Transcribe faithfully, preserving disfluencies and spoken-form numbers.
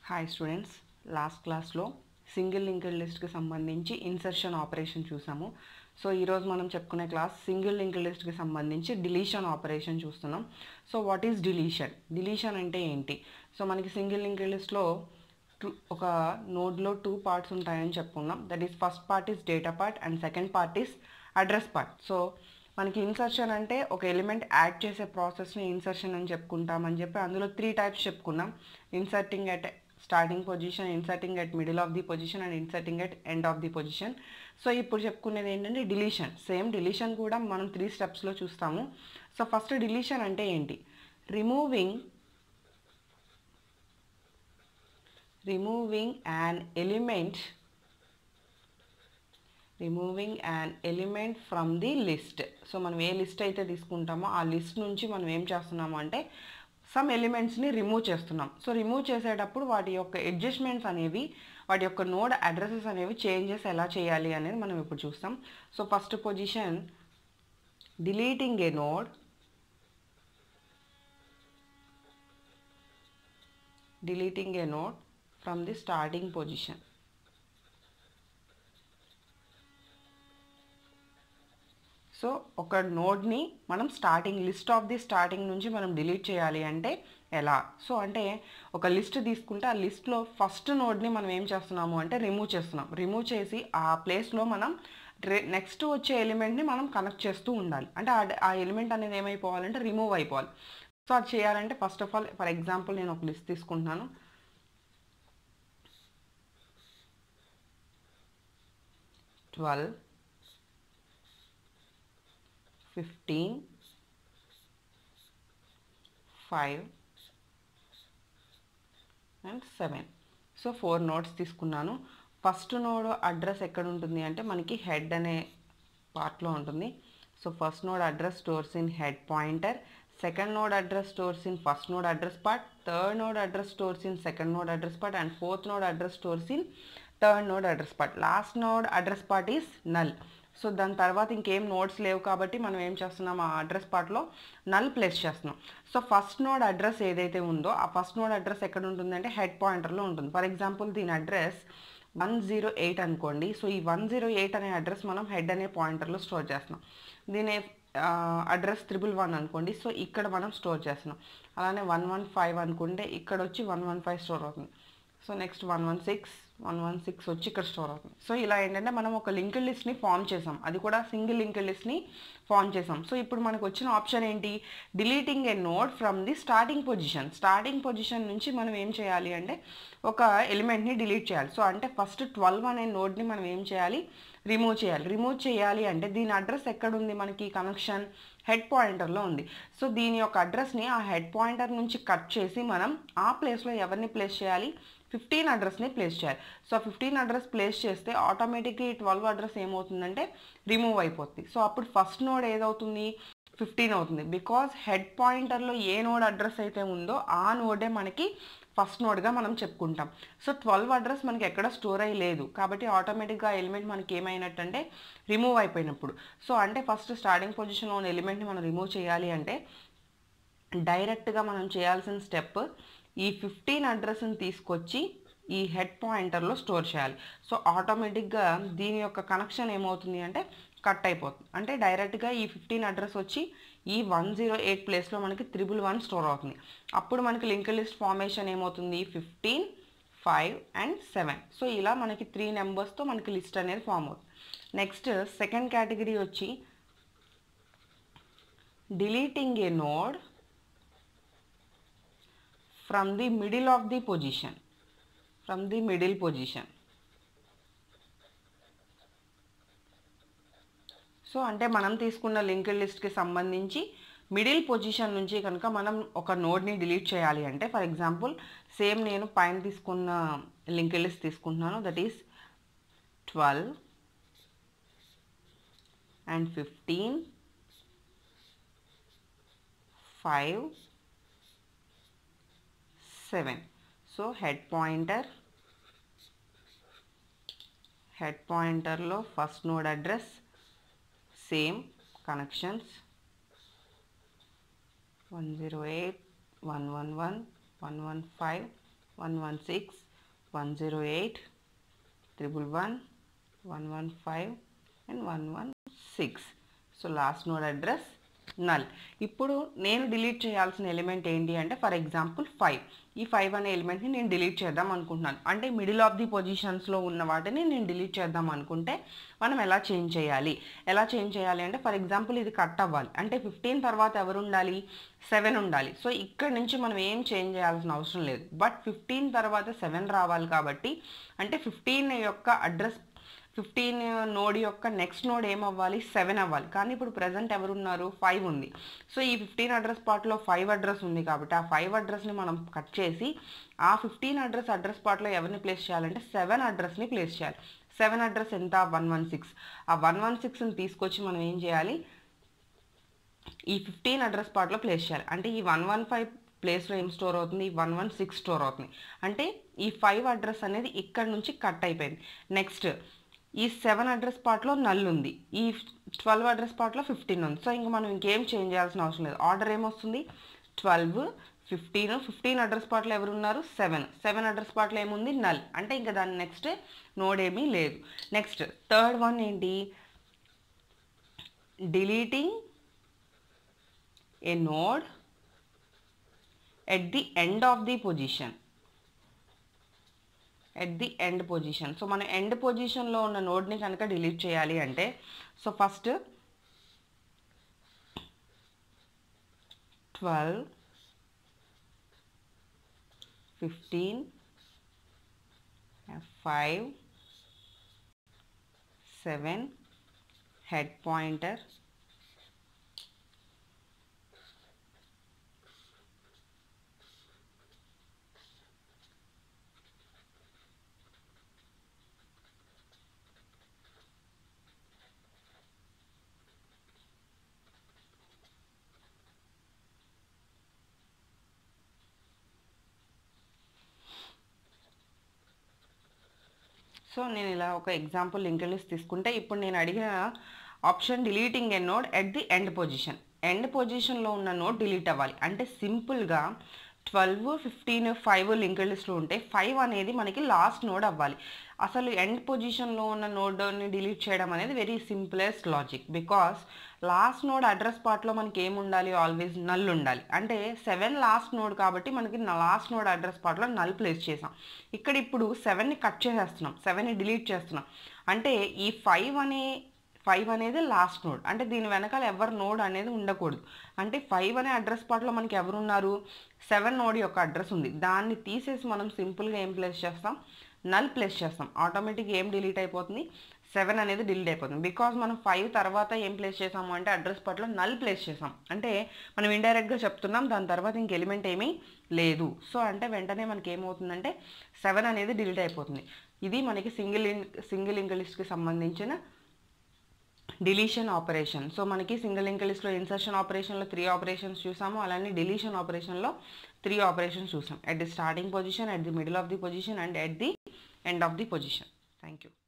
Hi students, last క్లాస్లో single linked లిస్ట్కి సంబంధించి ఇన్సర్షన్ ఆపరేషన్ చూసాము. సో ఈరోజు మనం చెప్పుకునే క్లాస్ సింగిల్ లింక్డ్ లిస్ట్కి సంబంధించి డిలీషన్ ఆపరేషన్ చూస్తున్నాం. So what is deletion? Deletion అంటే ఏంటి? సో మనకి సింగిల్ లింక్డ్ లిస్ట్లో టూ ఒక నోడ్లో టూ పార్ట్స్ ఉంటాయని చెప్పుకున్నాం. That is first part is data part and second part is address part. So మనకి ఇన్సర్షన్ అంటే ఒక ఎలిమెంట్ యాడ్ చేసే ప్రాసెస్ని ఇన్సర్షన్ అని చెప్పుకుంటామని చెప్పి అందులో త్రీ టైప్స్ చెప్పుకున్నాం. Inserting at starting position, inserting at middle of the position and inserting at end of the position. So ఇప్పుడు చెప్పుకునేది ఏంటంటే డిలీషన్. సేమ్ డిలీషన్ కూడా మనం త్రీ స్టెప్స్లో చూస్తాము. సో ఫస్ట్ డిలీషన్ అంటే ఏంటి? Removing removing an element removing an element from the list. So మనం ఏ లిస్ట్ అయితే తీసుకుంటామో ఆ లిస్ట్ నుంచి మనం ఏం చేస్తున్నాము అంటే సమ్ ఎలిమెంట్స్ని రిమూవ్ చేస్తున్నాం. సో రిమూవ్ చేసేటప్పుడు వాటి యొక్క అడ్జస్ట్మెంట్స్ అనేవి, వాటి యొక్క నోడ్ అడ్రసెస్ అనేవి చేంజెస్ ఎలా చేయాలి అనేది మనం ఇప్పుడు చూస్తాం. So first position deleting a node deleting a node from the starting position. So ఒక నోడ్ని మనం starting list of the starting నుంచి మనం డిలీట్ చేయాలి అంటే ఎలా? సో అంటే ఒక లిస్ట్ తీసుకుంటే ఆ లిస్ట్లో ఫస్ట్ నోడ్ని మనం ఏం చేస్తున్నాము అంటే రిమూవ్ చేస్తున్నాం. రిమూవ్ చేసి ఆ ప్లేస్లో మనం నెక్స్ట్ వచ్చే ఎలిమెంట్ని మనం కనెక్ట్ చేస్తూ ఉండాలి. అంటే ఆ ఎలిమెంట్ అనేది ఏమైపోవాలంటే రిమూవ్ అయిపోవాలి. సో అది చేయాలంటే first of all for example నేను ఒక లిస్ట్ తీసుకుంటున్నాను. Twelve, fifteen, five and seven. So four nodes తీసుకున్నాను. ఫస్ట్ నోడ్ అడ్రస్ ఎక్కడ ఉంటుంది అంటే మనకి హెడ్ అనే పార్ట్లో ఉంటుంది. So first node address stores in head pointer, second node address stores in first node address part, third node address stores in second node address part and fourth node address stores in third node address part. Last node address part is null. So దాని తర్వాత ఇంకేం nodes లేవు కాబట్టి మనం ఏం చేస్తున్నాం, ఆ address పార్ట్లో నల్ ప్లేస్ చేస్తున్నాం. సో ఫస్ట్ నోడ్ అడ్రస్ ఏదైతే ఉందో ఆ ఫస్ట్ నోడ్ అడ్రస్ ఎక్కడ ఉంటుందంటే హెడ్ పాయింటర్లో ఉంటుంది. ఫర్ ఎగ్జాంపుల్ దీని అడ్రస్ వన్ జీరో ఎయిట్ అనుకోండి. సో ఈ వన్ జీరో ఎయిట్ అనే అడ్రస్ మనం హెడ్ అనే పాయింటర్లో స్టోర్ చేస్తున్నాం. దీని అడ్రస్ త్రిబుల్ వన్ అనుకోండి. సో ఇక్కడ మనం స్టోర్ చేస్తున్నాం. అలానే వన్ వన్ ఫైవ్ అనుకుంటే ఇక్కడ వచ్చి వన్ వన్ ఫైవ్ స్టోర్ అవుతుంది. So next one one six one one six వచ్చి ఇక్కడ స్టోర్ అవుతుంది. సో ఇలా ఏంటంటే మనం ఒక లింక్డ్ లిస్ట్ని ఫామ్ చేసాం, అది కూడా సింగిల్ లింక్డ్ లిస్ట్ని ఫామ్ చేసాం. సో ఇప్పుడు మనకు వచ్చిన ఆప్షన్ ఏంటి? Deleting a node from the starting position. Starting position నుంచి మనం ఏం చేయాలి అంటే ఒక ఎలిమెంట్ని డిలీట్ చేయాలి. సో అంటే ఫస్ట్ ట్వెల్వ్ అనే నోడ్ని మనం ఏం చేయాలి? రిమూవ్ చేయాలి. రిమూవ్ చేయాలి అంటే దీని అడ్రస్ ఎక్కడుంది? మనకి కనెక్షన్ హెడ్ పాయింటర్లో ఉంది. సో దీని యొక్క అడ్రస్ని ఆ హెడ్ పాయింటర్ నుంచి కట్ చేసి మనం ఆ ప్లేస్లో ఎవరిని ప్లేస్ చేయాలి? ఫిఫ్టీన్ అడ్రస్ని ప్లేస్ చేయాలి. సో ఫిఫ్టీన్ అడ్రస్ ప్లేస్ చేస్తే ఆటోమేటిక్గా ఈ ట్వెల్వ్ అడ్రస్ ఏమవుతుందంటే రిమూవ్ అయిపోతుంది. సో అప్పుడు ఫస్ట్ నోడ్ ఏదవుతుంది? ఫిఫ్టీన్ అవుతుంది. బికాజ్ హెడ్ పాయింటర్లో ఏ నోడ్ అడ్రస్ అయితే ఉందో ఆ నోడే మనకి ఫస్ట్ నోడ్గా మనం చెప్పుకుంటాం. సో ట్వెల్వ్ అడ్రస్ మనకి ఎక్కడ స్టోర్ అయ్యి లేదు కాబట్టి ఆటోమేటిక్గా ఎలిమెంట్ మనకి ఏమైనట్టు అంటే రిమూవ్ అయిపోయినప్పుడు. సో అంటే ఫస్ట్ స్టార్టింగ్ పొజిషన్లో ఉన్న ఎలిమెంట్ని మనం రిమూవ్ చేయాలి అంటే డైరెక్ట్గా మనం చేయాల్సిన స్టెప్ ఈ ఫిఫ్టీన్ అడ్రస్ని తీసుకొచ్చి ఈ హెడ్ పాయింటర్లో స్టోర్ చేయాలి. సో ఆటోమేటిక్గా దీని యొక్క కనెక్షన్ ఏమవుతుంది అంటే కట్ అయిపోతుంది. అంటే డైరెక్ట్గా ఈ ఫిఫ్టీన్ అడ్రస్ వచ్చి ఈ వన్ జీరో ఎయిట్ ప్లేస్లో మనకి త్రిబుల్ వన్ స్టోర్ అవుతుంది. అప్పుడు మనకి లింక్డ్ లిస్ట్ ఫార్మేషన్ ఏమవుతుంది? Fifteen, five and seven. So ఇలా మనకి త్రీ నెంబర్స్తో మనకి లిస్ట్ అనేది ఫామ్ అవుతుంది. నెక్స్ట్ సెకండ్ కేటగిరీ వచ్చి deleting a node from the middle of the position from the middle position. So అంటే మనం తీసుకున్న లింక్డ్ లిస్ట్కి సంబంధించి మిడిల్ పొజిషన్ నుంచి కనుక మనం ఒక నోడ్ని డిలీట్ చేయాలి అంటే ఫర్ ఎగ్జాంపుల్ సేమ్ నేను పైన తీసుకున్న లింక్డ్ లిస్ట్ తీసుకుంటున్నాను. That is twelve and fifteen, five, seven. So head pointer head పాయింటర్లో first node address same connections one zero eight, one one one, one one five one one six, one zero eight, triple one, one one five and one one six. So last node address null. ఇప్పుడు నేను delete చేయాల్సిన element ఏంటి అంటే for example five. ఈ five అనే ఎలిమెంట్ని నేను delete చేద్దాం అనుకుంటున్నాను. అంటే మిడిల్ ఆఫ్ ది పొజిషన్స్లో ఉన్న వాటిని నేను డిలీట్ చేద్దాం అనుకుంటే మనం ఎలా చేంజ్ చేయాలి ఎలా చేంజ్ చేయాలి అంటే ఫర్ ఎగ్జాంపుల్ ఇది కట్ అవ్వాలి అంటే ఫిఫ్టీన్ తర్వాత ఎవరు ఉండాలి, సెవెన్ ఉండాలి. సో ఇక్కడ నుంచి మనం ఏం చేంజ్ చేయాల్సిన అవసరం లేదు. బట్ ఫిఫ్టీన్ తర్వాత సెవెన్ రావాలి కాబట్టి అంటే ఫిఫ్టీన్ యొక్క అడ్రస్ ఫిఫ్టీన్ నోడ్ యొక్క నెక్స్ట్ నోడ్ ఏమవ్వాలి, సెవెన్ అవ్వాలి. కానీ ఇప్పుడు ప్రజెంట్ ఎవరున్నారు, ఫైవ్ ఉంది. సో ఈ ఫిఫ్టీన్ అడ్రస్ పార్ట్లో ఫైవ్ అడ్రస్ ఉంది కాబట్టి ఆ ఫైవ్ అడ్రస్ని మనం కట్ చేసి ఆ ఫిఫ్టీన్ అడ్రస్ అడ్రస్ పార్ట్లో ఎవరిని ప్లేస్ చేయాలంటే సెవెన్ అడ్రస్ని ప్లేస్ చేయాలి. సెవెన్ అడ్రస్ ఎంత, వన్ వన్ సిక్స్. ఆ వన్ వన్ సిక్స్ని తీసుకొచ్చి మనం ఏం చేయాలి, ఈ ఫిఫ్టీన్ అడ్రస్ పార్ట్లో ప్లేస్ చేయాలి. అంటే ఈ వన్ వన్ ఫైవ్ ప్లేస్లో ఏం స్టోర్ అవుతుంది, వన్ వన్ సిక్స్ స్టోర్ అవుతుంది. అంటే ఈ ఫైవ్ అడ్రస్ అనేది ఇక్కడ నుంచి కట్ అయిపోయింది. నెక్స్ట్ ఈ సెవెన్ అడ్రస్ పార్ట్లో నల్ ఉంది, ఈ ట్వెల్వ్ అడ్రస్ పార్ట్లో ఫిఫ్టీన్ ఉంది. సో ఇంక మనం ఇంకేం చేంజ్ చేయాల్సిన అవసరం లేదు. ఆర్డర్ ఏమొస్తుంది, ట్వెల్వ్, ఫిఫ్టీన్. ఫిఫ్టీన్ అడ్రస్ పార్ట్లో ఎవరున్నారు, సెవెన్. సెవెన్ అడ్రస్ పార్ట్లో ఏముంది, నల్. అంటే ఇంకా దాని నెక్స్ట్ నోడ్ ఏమీ లేదు. నెక్స్ట్ థర్డ్ వన్ ఏంటి, deleting a node at the end of the position. At the end position. So మనం ఎండ్ పొజిషన్లో ఉన్న నోడ్ని కనుక డిలీట్ చేయాలి అంటే so first twelve, fifteen, five, seven, head pointer, so నేను ఇలా ఒక ఎగ్జాంపుల్ లింక్డ్ లిస్ట్ తీసుకుంటే ఇప్పుడు నేను అడిగిన option deleting a node at the end position. End పొజిషన్లో ఉన్న నోడ్ డిలీట్ అవ్వాలి అంటే సింపుల్గా ట్వెల్వ్, ఫిఫ్టీన్, ఫైవ్ లింక్డ్ లిస్ట్లో ఉంటే ఫైవ్ అనేది మనకి లాస్ట్ నోడ్ అవ్వాలి. అసలు ఎండ్ పొజిషన్లో ఉన్న నోడ్ని డిలీట్ చేయడం అనేది very simplest logic. Because last node address పార్ట్లో మనకి ఏమి ఉండాలి, ఆల్వేస్ నల్ ఉండాలి. అంటే సెవెన్ లాస్ట్ నోడ్ కాబట్టి మనకి లాస్ట్ నోడ్ అడ్రస్ పార్ట్లో నల్ ప్లేస్ చేసాం. ఇక్కడ ఇప్పుడు సెవెన్ని కట్ చేసేస్తున్నాం, సెవెన్ని డిలీట్ చేస్తున్నాం. అంటే ఈ ఫైవ్ అనే ఫైవ్ అనేది లాస్ట్ నోడ్. అంటే దీని వెనకాల ఎవరు నోడ్ అనేది ఉండకూడదు. అంటే ఫైవ్ అనే అడ్రస్ పార్ట్లో మనకి ఎవరున్నారు, సెవెన్ నోడ్ యొక్క అడ్రస్ ఉంది. దాన్ని తీసేసి మనం సింపుల్గా ఏం ప్లేస్ చేస్తాం, నల్ ప్లేస్ చేస్తాం. ఆటోమేటిక్గా ఏం డిలీట్ అయిపోతుంది, సెవెన్ అనేది డిలీట్ అయిపోతుంది. బికాజ్ మనం ఫైవ్ తర్వాత ఏం ప్లేస్ చేసాము అంటే అడ్రస్ పార్ట్లో నల్ ప్లేస్ చేసాం. అంటే మనం ఇండైరెక్ట్గా చెప్తున్నాం దాని తర్వాత ఇంక ఎలిమెంట్ ఏమీ లేదు. సో అంటే వెంటనే మనకి ఏమవుతుందంటే సెవెన్ అనేది డిలీట్ అయిపోతుంది. ఇది మనకి సింగిల్ సింగిల్ లింక్డ్ లిస్ట్కి సంబంధించిన డిలీషన్ ఆపరేషన్. సో మనకి సింగిల్ లింక్డ్ లిస్ట్లో ఇన్సర్షన్ ఆపరేషన్లో త్రీ ఆపరేషన్స్ చూసాము, అలానే డిలీషన్ ఆపరేషన్లో త్రీ ఆపరేషన్స్ చూసాం. At the starting position, at the middle of the position and at the end of the position. Thank you.